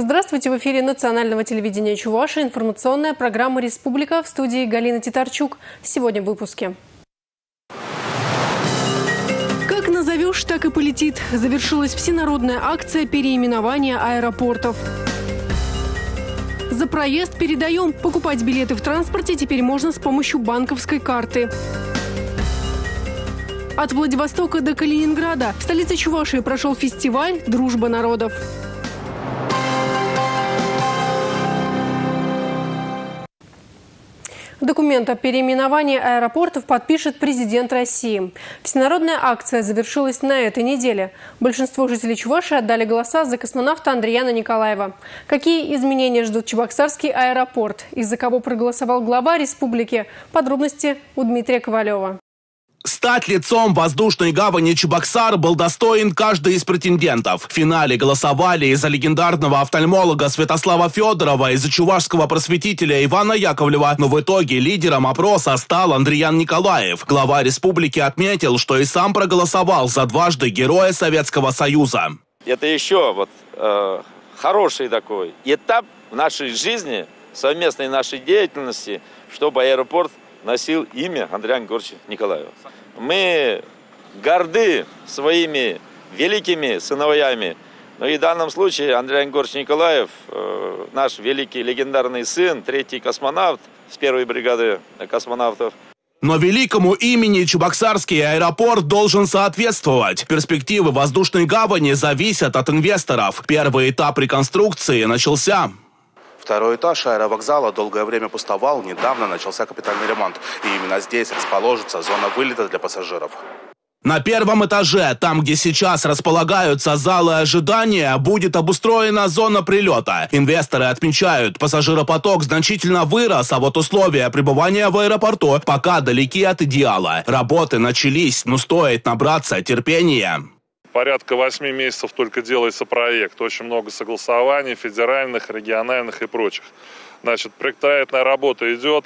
Здравствуйте! В эфире национального телевидения Чувашии информационная программа «Республика», в студии Галина Титарчук. Сегодня в выпуске. Как назовешь, так и полетит. Завершилась всенародная акция переименования аэропортов. За проезд передаем. Покупать билеты в транспорте теперь можно с помощью банковской карты. От Владивостока до Калининграда в столице Чувашии прошел фестиваль «Дружба народов». Документ о переименовании аэропортов подпишет президент России. Всенародная акция завершилась на этой неделе. Большинство жителей Чувашии отдали голоса за космонавта Андрияна Николаева. Какие изменения ждут Чебоксарский аэропорт? Из-за кого проголосовал глава республики? Подробности у Дмитрия Ковалева. Стать лицом воздушной гавани Чебоксар был достоин каждый из претендентов. В финале голосовали из-за легендарного офтальмолога Святослава Федорова, из-за чувашского просветителя Ивана Яковлева, но в итоге лидером опроса стал Андриян Николаев. Глава республики отметил, что и сам проголосовал за дважды Героя Советского Союза. Это еще хороший такой этап в нашей жизни, совместной нашей деятельности, чтобы аэропорт носил имя Андрея Георгиевича Николаева. Мы горды своими великими сыновьями. Но и в данном случае Андрей Георгиевич Николаев, наш великий легендарный сын, третий космонавт с первой бригады космонавтов. Но великому имени Чебоксарский аэропорт должен соответствовать. Перспективы воздушной гавани зависят от инвесторов. Первый этап реконструкции начался. Второй этаж аэровокзала долгое время пустовал, недавно начался капитальный ремонт. И именно здесь расположится зона вылета для пассажиров. На первом этаже, там, где сейчас располагаются залы ожидания, будет обустроена зона прилета. Инвесторы отмечают, пассажиропоток значительно вырос, а вот условия пребывания в аэропорту пока далеки от идеала. Работы начались, но стоит набраться терпения. Порядка 8 месяцев только делается проект. Очень много согласований, федеральных, региональных и прочих. Значит, проектная работа идет.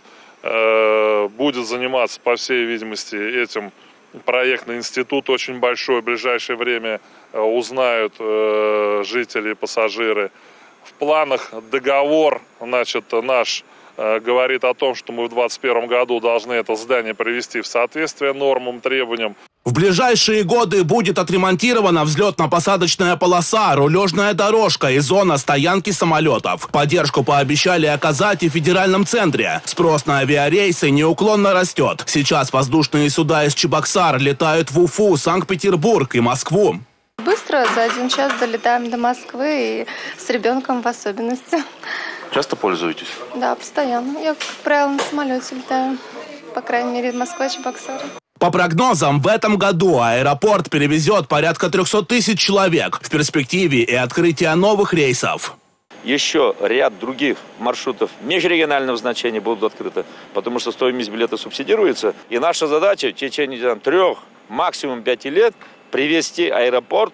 Будет заниматься, по всей видимости, этим проектный институт очень большой. В ближайшее время узнают жители, пассажиры. В планах договор, значит, наш говорит о том, что мы в 2021 году должны это здание привести в соответствие нормам, требованиям. В ближайшие годы будет отремонтирована взлетно-посадочная полоса, рулежная дорожка и зона стоянки самолетов. Поддержку пообещали оказать и в федеральном центре. Спрос на авиарейсы неуклонно растет. Сейчас воздушные суда из Чебоксар летают в Уфу, Санкт-Петербург и Москву. Быстро, за 1 час долетаем до Москвы и с ребенком в особенности. Часто пользуетесь? Да, постоянно. Я, как правило, на самолете летаю. По крайней мере, Москва-Чебоксары. По прогнозам, в этом году аэропорт перевезет порядка 300 тысяч человек. В перспективе и открытие новых рейсов. Еще ряд других маршрутов межрегионального значения будут открыты, потому что стоимость билета субсидируется. И наша задача в течение 3, максимум 5 лет привести аэропорт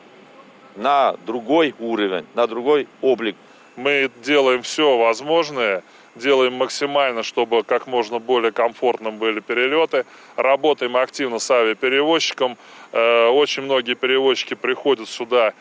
на другой уровень, на другой облик. Мы делаем все возможное. Делаем максимально, чтобы как можно более комфортным были перелеты. Работаем активно с авиаперевозчиком. Очень многие перевозчики приходят сюда,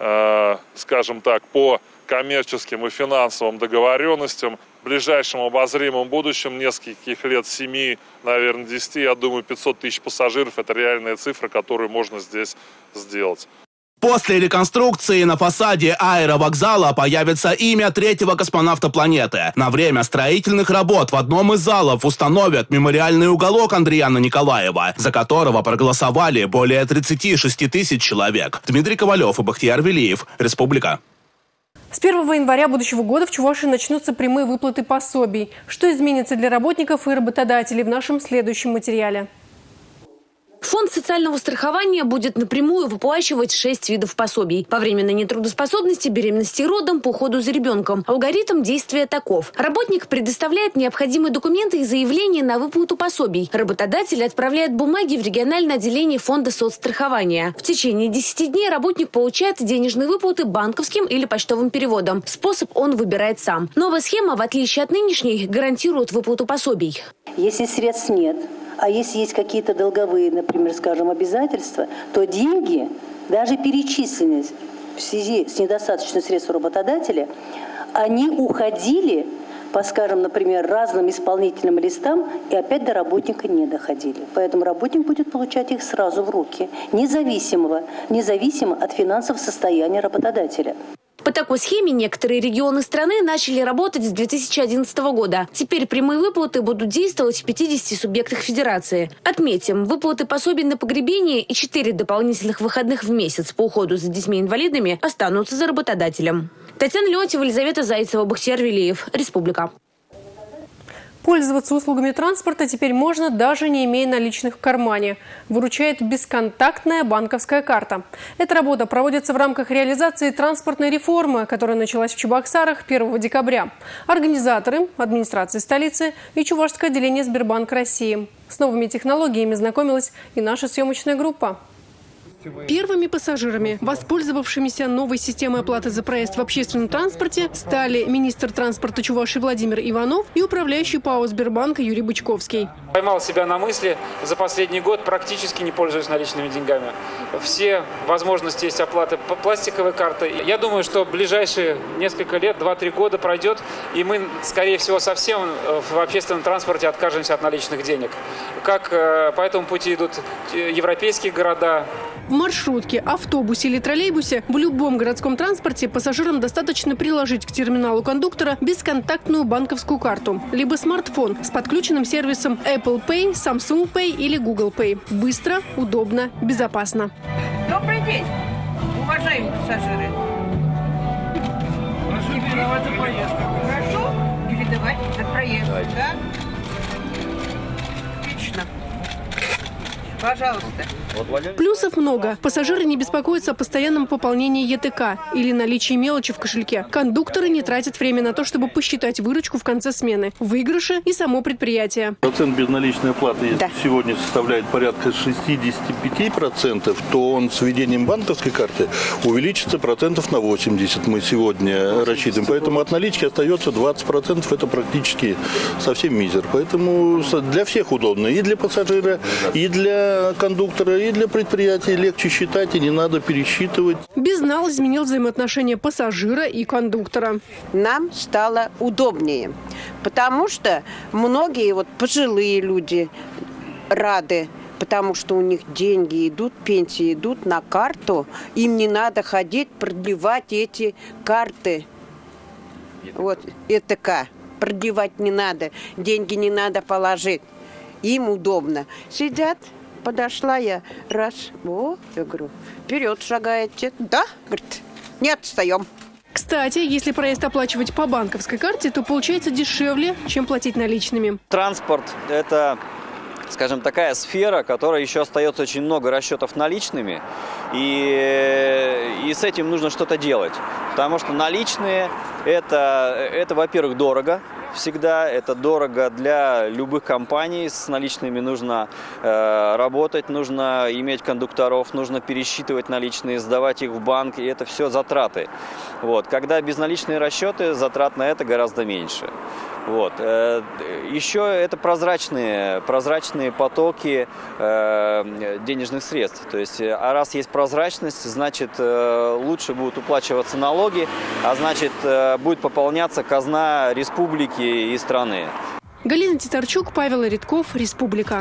скажем так, по коммерческим и финансовым договоренностям. В ближайшем обозримом будущем, нескольких лет, 7, наверное, 10, я думаю, 500 тысяч пассажиров – это реальная цифра, которую можно здесь сделать. После реконструкции на фасаде аэровокзала появится имя третьего космонавта планеты. На время строительных работ в одном из залов установят мемориальный уголок Андрияна Николаева, за которого проголосовали более 36 тысяч человек. Дмитрий Ковалев и Бахтияр Велиев. Республика. С 1 января будущего года в Чувашии начнутся прямые выплаты пособий. Что изменится для работников и работодателей в нашем следующем материале? Фонд социального страхования будет напрямую выплачивать 6 видов пособий. По временной нетрудоспособности, беременности и родам, по уходу за ребенком. Алгоритм действия таков. Работник предоставляет необходимые документы и заявления на выплату пособий. Работодатель отправляет бумаги в региональное отделение фонда соцстрахования. В течение 10 дней работник получает денежные выплаты банковским или почтовым переводом. Способ он выбирает сам. Новая схема, в отличие от нынешней, гарантирует выплату пособий. Если средств нет, а если есть какие-то долговые, например, скажем, обязательства, то деньги, даже перечисленные в связи с недостаточностью средств работодателя, они уходили по, скажем, например, разным исполнительным листам и опять до работника не доходили. Поэтому работник будет получать их сразу в руки, независимо от финансового состояния работодателя. По такой схеме некоторые регионы страны начали работать с 2011 года. Теперь прямые выплаты будут действовать в 50 субъектах федерации. Отметим, выплаты пособий на погребение и 4 дополнительных выходных в месяц по уходу за детьми-инвалидами останутся за работодателем. Татьяна Леонтьева, Елизавета Зайцева, Бахтияр Велиев. Республика. Пользоваться услугами транспорта теперь можно, даже не имея наличных в кармане. Выручает бесконтактная банковская карта. Эта работа проводится в рамках реализации транспортной реформы, которая началась в Чебоксарах 1 декабря. Организаторы – администрация столицы и Чувашское отделение Сбербанка России. С новыми технологиями знакомилась и наша съемочная группа. Первыми пассажирами, воспользовавшимися новой системой оплаты за проезд в общественном транспорте, стали министр транспорта Чувашии Владимир Иванов и управляющий ПАО Сбербанка Юрий Бычковский. Поймал себя на мысли, за последний год практически не пользуюсь наличными деньгами. Все возможности есть оплаты по пластиковой карте. Я думаю, что в ближайшие несколько лет, 2-3 года пройдет, и мы, скорее всего, совсем в общественном транспорте откажемся от наличных денег. Как по этому пути идут европейские города. В маршрутке, автобусе или троллейбусе в любом городском транспорте пассажирам достаточно приложить к терминалу кондуктора бесконтактную банковскую карту, либо смартфон с подключенным сервисом Apple Pay, Samsung Pay или Google Pay. Быстро, удобно, безопасно. Добрый день, уважаемые пассажиры. Прошу передавать за проезд. Прошу передавать за проезд, да? Отлично. Пожалуйста. Плюсов много. Пассажиры не беспокоятся о постоянном пополнении ЕТК или наличии мелочи в кошельке. Кондукторы не тратят время на то, чтобы посчитать выручку в конце смены. Выигрыши и само предприятие. Процент безналичной оплаты сегодня составляет порядка 65%, то он с введением банковской карты увеличится процентов на 80%. Мы сегодня рассчитываем. Поэтому от налички остается 20%. Это практически совсем мизер. Поэтому для всех удобно. И для пассажира, и для кондуктора, и для предприятий легче считать, и не надо пересчитывать. Безнал изменил взаимоотношения пассажира и кондуктора. Нам стало удобнее, потому что многие пожилые люди рады, потому что у них деньги идут, пенсии идут на карту, им не надо ходить, продлевать эти карты. ЕТК продлевать не надо, деньги не надо положить. Им удобно. Сидят. Подошла я, раз, я говорю, вперед шагаете. Да, говорит, не отстаем. Кстати, если проезд оплачивать по банковской карте, то получается дешевле, чем платить наличными. Транспорт – это, скажем, такая сфера, которая еще остается очень много расчетов наличными, и с этим нужно что-то делать. Потому что наличные – это, во-первых, дорого. Всегда это дорого для любых компаний. С наличными нужно работать, нужно иметь кондукторов, нужно пересчитывать наличные, сдавать их в банк, и это все затраты. Когда безналичные расчеты, затрат на это гораздо меньше. Еще это прозрачные потоки денежных средств. То есть, а раз есть прозрачность, значит, лучше будут уплачиваться налоги, а значит, будет пополняться казна республики и страны. Галина Титарчук, Павел Редков, Республика.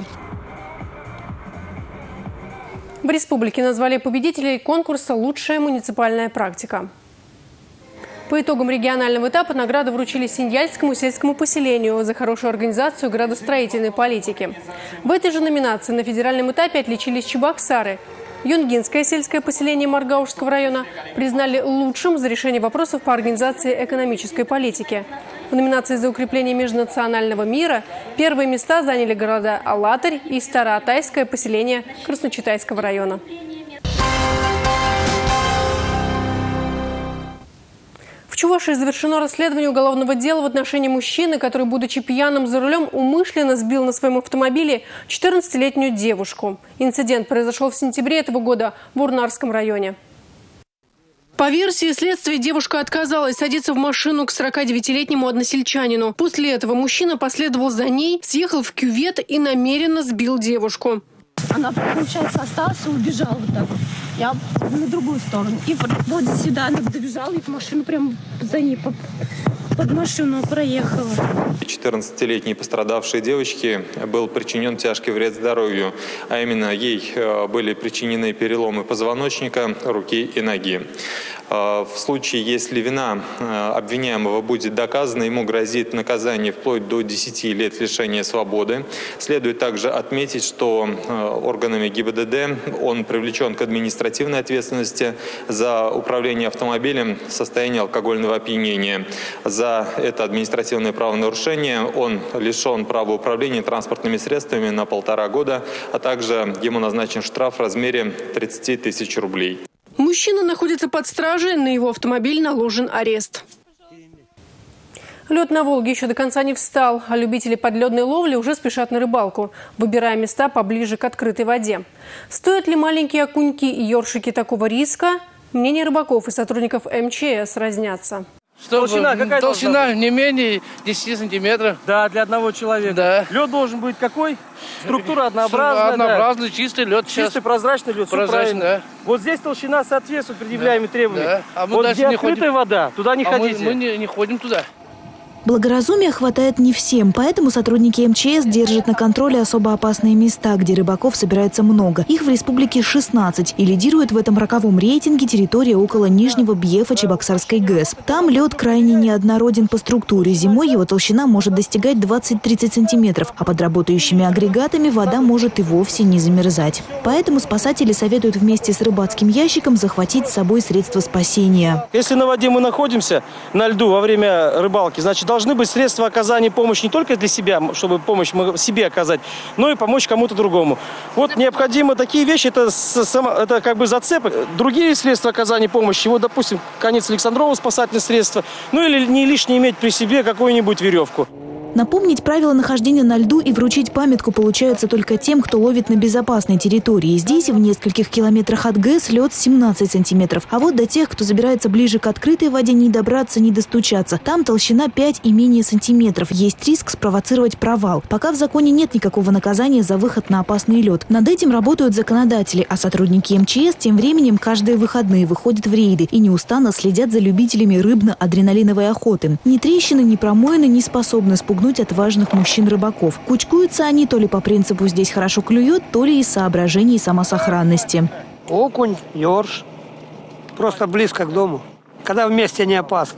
В республике назвали победителей конкурса «Лучшая муниципальная практика». По итогам регионального этапа награды вручили Синьяльскому сельскому поселению за хорошую организацию градостроительной политики. В этой же номинации на федеральном этапе отличились Чебоксары. Юнгинское сельское поселение Маргаушского района признали лучшим за решение вопросов по организации экономической политики. В номинации за укрепление межнационального мира первые места заняли города Алатырь и Староалтайское поселение Красночитайского района. В Чувашии завершено расследование уголовного дела в отношении мужчины, который, будучи пьяным за рулем, умышленно сбил на своем автомобиле 14-летнюю девушку. Инцидент произошел в сентябре этого года в Урнарском районе. По версии следствия, девушка отказалась садиться в машину к 49-летнему односельчанину. После этого мужчина последовал за ней, съехал в кювет и намеренно сбил девушку. Она, получается, осталась и убежала вот так вот. Я на другую сторону. И вот сюда она добежала, и машину прям за ней под машину проехала. 14-летней пострадавшей девочке был причинен тяжкий вред здоровью, а именно ей были причинены переломы позвоночника, руки и ноги. В случае, если вина обвиняемого будет доказана, ему грозит наказание вплоть до 10 лет лишения свободы. Следует также отметить, что органами ГИБДД он привлечен к административной ответственности за управление автомобилем в состоянии алкогольного опьянения. За это административное правонарушение он лишен права управления транспортными средствами на 1,5 года, а также ему назначен штраф в размере 30 тысяч рублей. Мужчина находится под стражей, на его автомобиль наложен арест. Лед на Волге еще до конца не встал, а любители подледной ловли уже спешат на рыбалку, выбирая места поближе к открытой воде. Стоят ли маленькие окуньки и ёршики такого риска? Мнения рыбаков и сотрудников МЧС разнятся. Толщина какая? Толщина не менее 10 сантиметров. Да, для одного человека. Да. Лед должен быть какой? Структура однообразная. Однообразный, да. Чистый лед. Чистый, прозрачный лед. Прозрачный, да. Вот здесь толщина соответствует предъявляемым требованиям. Да. А мы вот где открытая вода, туда не ходите. Мы не ходим туда. Благоразумия хватает не всем, поэтому сотрудники МЧС держат на контроле особо опасные места, где рыбаков собирается много. Их в республике 16, и лидирует в этом роковом рейтинге территория около Нижнего Бьефа Чебоксарской ГЭС. Там лед крайне неоднороден по структуре. Зимой его толщина может достигать 20-30 сантиметров, а под работающими агрегатами вода может и вовсе не замерзать. Поэтому спасатели советуют вместе с рыбацким ящиком захватить с собой средства спасения. Если на воде мы находимся, на льду во время рыбалки, значит, должны быть средства оказания помощи не только для себя, чтобы помощь себе оказать, но и помочь кому-то другому. Вот необходимы такие вещи, это как бы зацепы. Другие средства оказания помощи, вот, допустим, конец Александрова спасательное средство, ну или не лишне иметь при себе какую-нибудь веревку. Напомнить правила нахождения на льду и вручить памятку получается только тем, кто ловит на безопасной территории. Здесь, в нескольких километрах от ГЭС, лед 17 сантиметров. А вот до тех, кто забирается ближе к открытой воде, не добраться, не достучаться. Там толщина 5 и менее сантиметров. Есть риск спровоцировать провал. Пока в законе нет никакого наказания за выход на опасный лед. Над этим работают законодатели, а сотрудники МЧС тем временем каждые выходные выходят в рейды и неустанно следят за любителями рыбно-адреналиновой охоты. Ни трещины, ни промоины не способны спугнуть отважных мужчин-рыбаков. Кучкуются они то ли по принципу «здесь хорошо клюет», то ли из соображений самосохранности. Окунь, ёрш. Просто близко к дому. Когда вместе не опасно.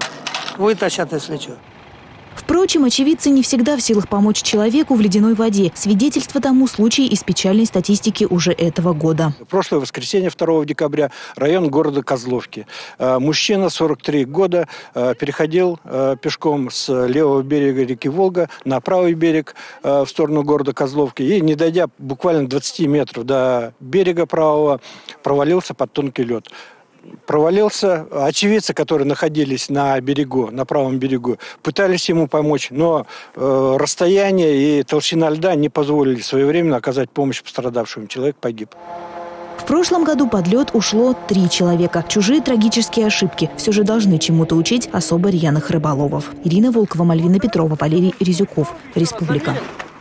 Вытащат, если что. Впрочем, очевидцы не всегда в силах помочь человеку в ледяной воде. Свидетельство тому случай из печальной статистики уже этого года. Прошлое воскресенье, 2 декабря, район города Козловки. Мужчина, 43 года, переходил пешком с левого берега реки Волга на правый берег в сторону города Козловки. И, не дойдя буквально 20 метров до берега правого, провалился под тонкий лед. Провалился. Очевидцы, которые находились на берегу, на правом берегу, пытались ему помочь, но расстояние и толщина льда не позволили своевременно оказать помощь пострадавшему. Человек погиб. В прошлом году под лед ушло 3 человека. Чужие трагические ошибки все же должны чему-то учить особо рьяных рыболовов. Ирина Волкова, Мальвина Петрова, Валерий Резюков. Республика.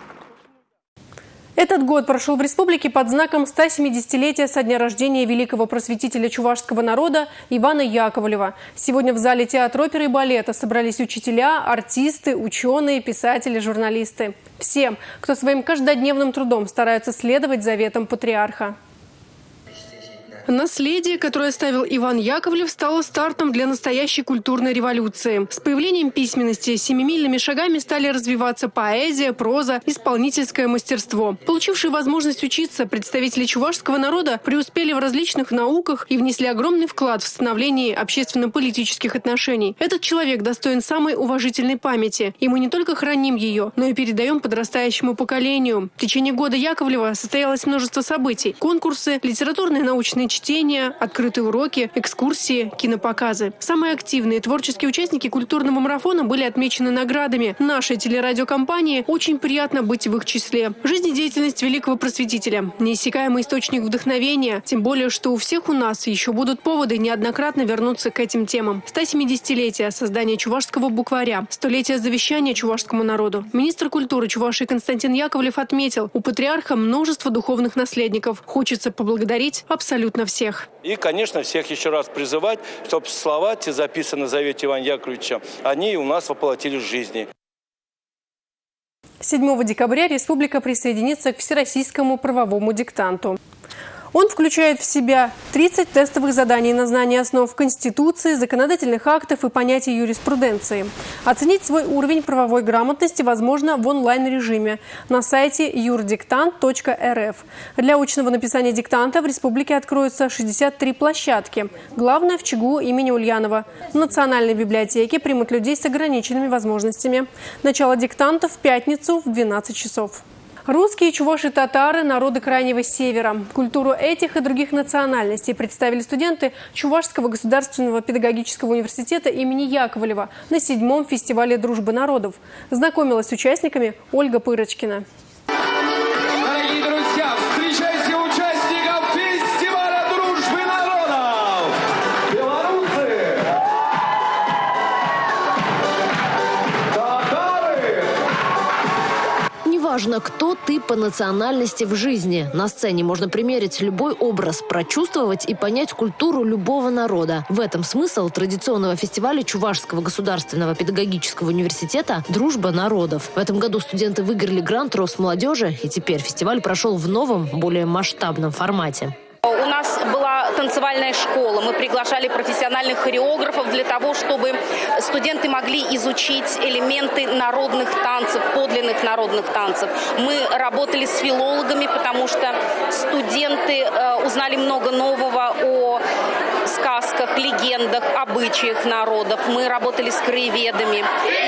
Этот год прошел в республике под знаком 170-летия со дня рождения великого просветителя чувашского народа Ивана Яковлева. Сегодня в зале театра оперы и балета собрались учителя, артисты, ученые, писатели, журналисты. Всем, кто своим каждодневным трудом старается следовать заветам патриарха. Наследие, которое оставил Иван Яковлев, стало стартом для настоящей культурной революции. С появлением письменности семимильными шагами стали развиваться поэзия, проза, исполнительское мастерство. Получившие возможность учиться, представители чувашского народа преуспели в различных науках и внесли огромный вклад в становление общественно-политических отношений. Этот человек достоин самой уважительной памяти, и мы не только храним ее, но и передаем подрастающему поколению. В течение года Яковлева состоялось множество событий: конкурсы, литературные научные чтения, чтения, открытые уроки, экскурсии, кинопоказы. Самые активные и творческие участники культурного марафона были отмечены наградами. Нашей телерадиокомпании очень приятно быть в их числе. Жизнедеятельность великого просветителя – неиссякаемый источник вдохновения, тем более, что у всех у нас еще будут поводы неоднократно вернуться к этим темам. 170-летие создания чувашского букваря, 100-летие завещания чувашскому народу. Министр культуры Чувашии Константин Яковлев отметил, у патриарха множество духовных наследников. Хочется поблагодарить абсолютно всех. И, конечно, всех еще раз призывать, чтобы слова, те записаны в завете Ивана Яковлевича, они у нас воплотились в жизни. 7 декабря республика присоединится к всероссийскому правовому диктанту. Он включает в себя 30 тестовых заданий на знание основ Конституции, законодательных актов и понятий юриспруденции. Оценить свой уровень правовой грамотности возможно в онлайн-режиме на сайте юрдиктант.рф. Для очного написания диктанта в республике откроются 63 площадки. Главное в ЧГУ имени Ульянова. В Национальной библиотеке примут людей с ограниченными возможностями. Начало диктанта в пятницу в 12 часов. Русские, чуваши, татары – народы Крайнего Севера. Культуру этих и других национальностей представили студенты Чувашского государственного педагогического университета имени Яковлева на 7-м фестивале дружбы народов. Знакомилась с участниками Ольга Пырочкина. Дорогие друзья, встречайте участников фестиваля дружбы народов! Белорусы! Татары! Неважно, кто ты по национальности в жизни. На сцене можно примерить любой образ, прочувствовать и понять культуру любого народа. В этом смысл традиционного фестиваля Чувашского государственного педагогического университета «Дружба народов». В этом году студенты выиграли грант Росмолодежи, и теперь фестиваль прошел в новом, более масштабном формате. У нас была танцевальная школа. Мы приглашали профессиональных хореографов для того, чтобы студенты могли изучить элементы народных танцев, подлинных народных танцев. Мы работали с филологами, потому что студенты узнали много нового о сказках, легендах, обычаях народов. Мы работали с краеведами.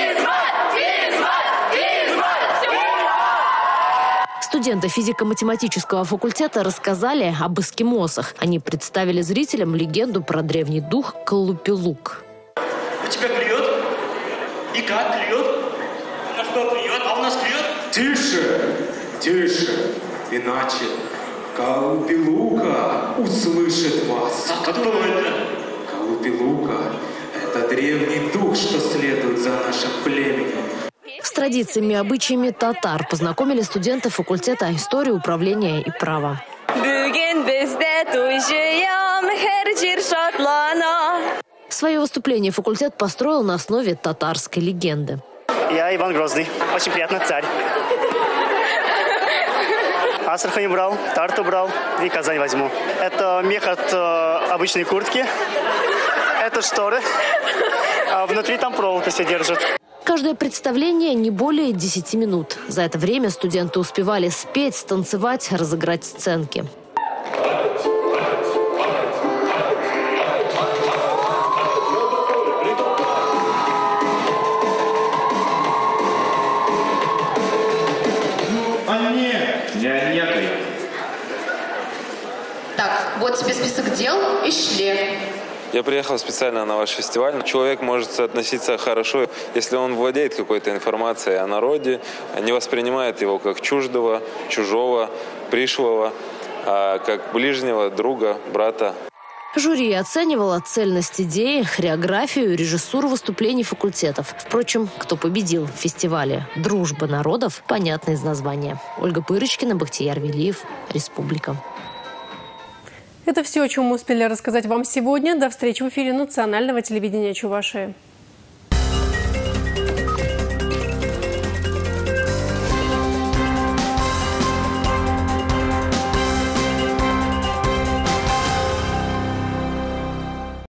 Студенты физико-математического факультета рассказали об эскимосах. Они представили зрителям легенду про древний дух Калупилук. У тебя клюет? И как клюет? На что клюет? А у нас клюет? Тише, тише, иначе Калупилука услышит вас. А кто это? Калупилука – это древний дух, что следует за нашим племенем. С традициями и обычаями татар познакомили студенты факультета истории, управления и права. Свое выступление факультет построил на основе татарской легенды. Я Иван Грозный. Очень приятно, царь. Астрахань брал, Тарту брал и Казань возьму. Это мех от обычной куртки. Это шторы. А внутри там проволока все держит. Каждое представление не более 10 минут. За это время студенты успевали спеть, станцевать, разыграть сценки. Так, вот тебе список дел и шлем. Я приехал специально на ваш фестиваль. Человек может относиться хорошо, если он владеет какой-то информацией о народе, не воспринимает его как чуждого, чужого, пришлого, а как ближнего, друга, брата. Жюри оценивало цельность идеи, хореографию, режиссуру выступлений факультетов. Впрочем, кто победил в фестивале «Дружба народов» понятно из названия. Ольга Пырочкина, Бахтияр Велиев, Республика. Это все, о чем мы успели рассказать вам сегодня. До встречи в эфире национального телевидения Чувашии.